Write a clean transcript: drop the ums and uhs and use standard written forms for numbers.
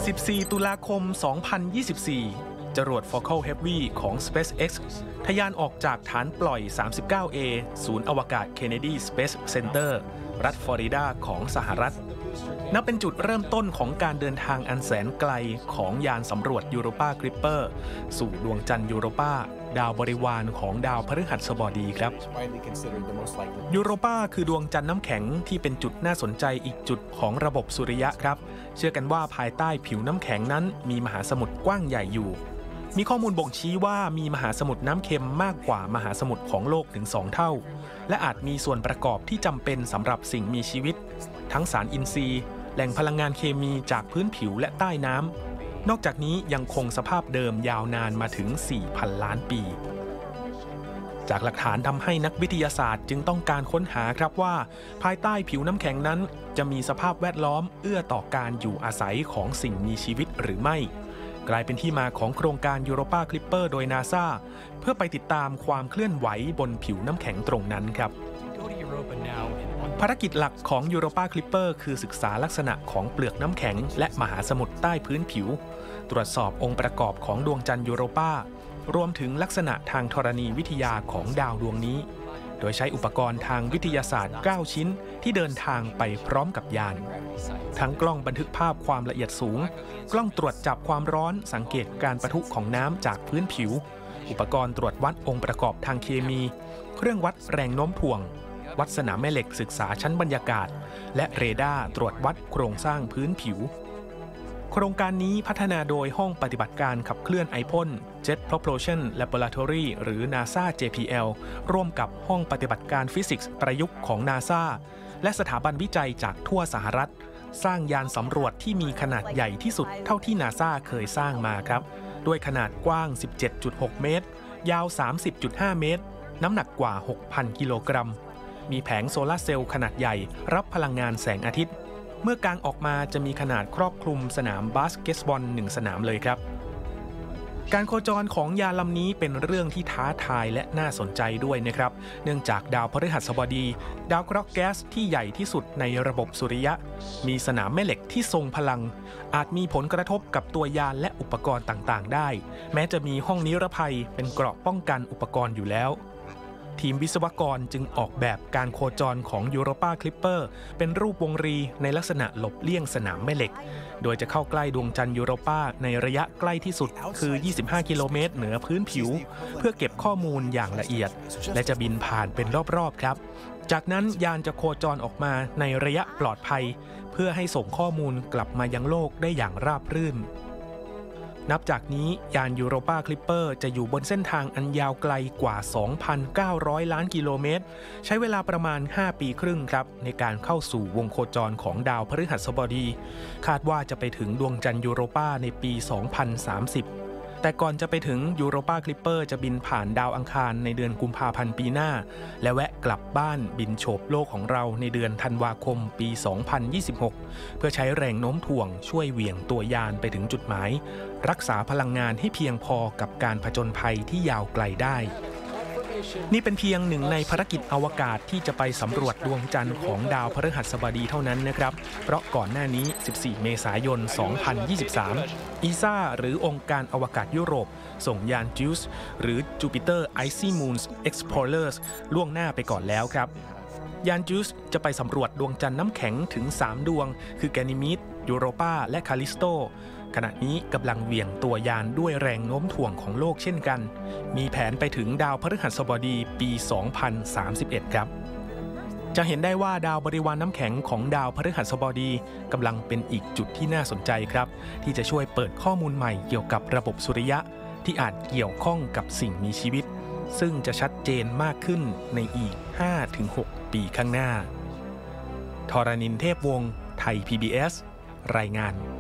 14 ตุลาคม 2024 จรวด Focal Heavy ของ SpaceX ทะยานออกจากฐานปล่อย 39A ศูนย์อวกาศ Kennedy Space Center รัฐฟลอริดาของสหรัฐนับเป็นจุดเริ่มต้นของการเดินทางอันแสนไกลของยานสำรวจ Europa Clipper สู่ดวงจันทร์ Europa ดาวบริวารของดาวพฤหัสบดีครับ Europa คือดวงจันทร์น้ำแข็งที่เป็นจุดน่าสนใจอีกจุดของระบบสุริยะครับเชื่อกันว่าภายใต้ผิวน้ำแข็งนั้นมีมหาสมุทรกว้างใหญ่อยู่มีข้อมูลบ่งชี้ว่ามีมหาสมุทรน้ำเค็มมากกว่ามหาสมุทรของโลกถึง2 เท่าและอาจมีส่วนประกอบที่จำเป็นสำหรับสิ่งมีชีวิตทั้งสารอินทรีย์แหล่งพลังงานเคมีจากพื้นผิวและใต้น้ำนอกจากนี้ยังคงสภาพเดิมยาวนานมาถึง 4,000 ล้านปีจากหลักฐานทำให้นักวิทยาศาสตร์จึงต้องการค้นหาครับว่าภายใต้ผิวน้ำแข็งนั้นจะมีสภาพแวดล้อมเอื้อต่อการอยู่อาศัยของสิ่งมีชีวิตหรือไม่กลายเป็นที่มาของโครงการ Europa Clipper โดย NASA เพื่อไปติดตามความเคลื่อนไหวบนผิวน้ำแข็งตรงนั้นครับภารกิจหลักของ Europa Clipper คือศึกษาลักษณะของเปลือกน้ำแข็งและมหาสมุทรใต้พื้นผิวตรวจสอบองค์ประกอบของดวงจันทร์ Europa รวมถึงลักษณะทางธรณีวิทยาของดาวดวงนี้โดยใช้อุปกรณ์ทางวิทยาศาสตร์9 ชิ้นที่เดินทางไปพร้อมกับยานทั้งกล้องบันทึกภาพความละเอียดสูงกล้องตรวจจับความร้อนสังเกตการปะทุของน้ำจากพื้นผิวอุปกรณ์ตรวจวัดองค์ประกอบทางเคมีเครื่องวัดแรงโน้มถ่วงวัดสนามแม่เหล็กศึกษาชั้นบรรยากาศและเรดาร์ตรวจวัดโครงสร้างพื้นผิวโครงการนี้พัฒนาโดยห้องปฏิบัติการขับเคลื่อนไอพ่น Jet Propulsion Laboratory หรือ NASA JPL ร่วมกับห้องปฏิบัติการฟิสิกส์ประยุกต์ของ NASA และสถาบันวิจัยจากทั่วสหรัฐสร้างยานสำรวจที่มีขนาดใหญ่ที่สุดเท่าที่ NASA เคยสร้างมาครับด้วยขนาดกว้าง 17.6 เมตรยาว 30.5 เมตรน้ำหนักกว่า 6,000 กิโลกรัมมีแผงโซลาร์เซลล์ขนาดใหญ่รับพลังงานแสงอาทิตย์เมื่อกางออกมาจะมีขนาดครอบคลุมสนามบาสเกตบอล1 สนามเลยครับการโคจรของยานลำนี้เป็นเรื่องที่ท้าทายและน่าสนใจด้วยนะครับเนื่องจากดาวพฤหัสบดีดาวเคราะห์แก๊สที่ใหญ่ที่สุดในระบบสุริยะมีสนามแม่เหล็กที่ทรงพลังอาจมีผลกระทบกับตัวยานและอุปกรณ์ต่างๆได้แม้จะมีห้องนิรภัยเป็นเกราะป้องกันอุปกรณ์อยู่แล้วทีมวิศวกรจึงออกแบบการโคจรของ Europa Clipper เป็นรูปวงรีในลักษณะหลบเลี่ยงสนามแม่เหล็กโดยจะเข้าใกล้ดวงจันทร์ Europa ในระยะใกล้ที่สุดคือ 25 กิโลเมตรเหนือพื้นผิวเพื่อเก็บข้อมูลอย่างละเอียดและจะบินผ่านเป็นรอบๆครับจากนั้นยานจะโคจรออกมาในระยะปลอดภัยเพื่อให้ส่งข้อมูลกลับมายังโลกได้อย่างราบรื่นนับจากนี้ยาน Europa Clipper จะอยู่บนเส้นทางอันยาวไกลกว่า 2,900 ล้านกิโลเมตรใช้เวลาประมาณ 5 ปีครึ่งครับในการเข้าสู่วงโคจรของดาวพฤหัสบดีคาดว่าจะไปถึงดวงจันทร์ Europa ในปี 2030แต่ก่อนจะไปถึง Europa Clipper จะบินผ่านดาวอังคารในเดือนกุมภาพันธ์ปีหน้าและแวะกลับบ้านบินโฉบโลกของเราในเดือนธันวาคมปี 2026 เพื่อใช้แรงโน้มถ่วงช่วยเหวี่ยงตัวยานไปถึงจุดหมายรักษาพลังงานให้เพียงพอกับการผจญภัยที่ยาวไกลได้นี่เป็นเพียงหนึ่งในภารกิจอวกาศที่จะไปสำรวจดวงจันทร์ของดาวพฤหัสบดีเท่านั้นนะครับเพราะก่อนหน้านี้ 14 เมษายน 2023 ESA หรือองค์การอวกาศยุโรปส่งยาน JUICE หรือ Jupiter Icy Moons Explorers ล่วงหน้าไปก่อนแล้วครับยาน JUICE จะไปสำรวจดวงจันทร์น้ำแข็งถึง 3 ดวงคือ Ganymede Europa และ Callistoขณะนี้กำลังเหวี่ยงตัวยานด้วยแรงโน้มถ่วงของโลกเช่นกันมีแผนไปถึงดาวพฤหัสบดีปี 2031 ครับจะเห็นได้ว่าดาวบริวารน้ำแข็งของดาวพฤหัสบดีกำลังเป็นอีกจุดที่น่าสนใจครับที่จะช่วยเปิดข้อมูลใหม่เกี่ยวกับระบบสุริยะที่อาจเกี่ยวข้องกับสิ่งมีชีวิตซึ่งจะชัดเจนมากขึ้นในอีก 5-6 ปีข้างหน้าธรณินทร์ เทพวงศ์ไทย PBS รายงาน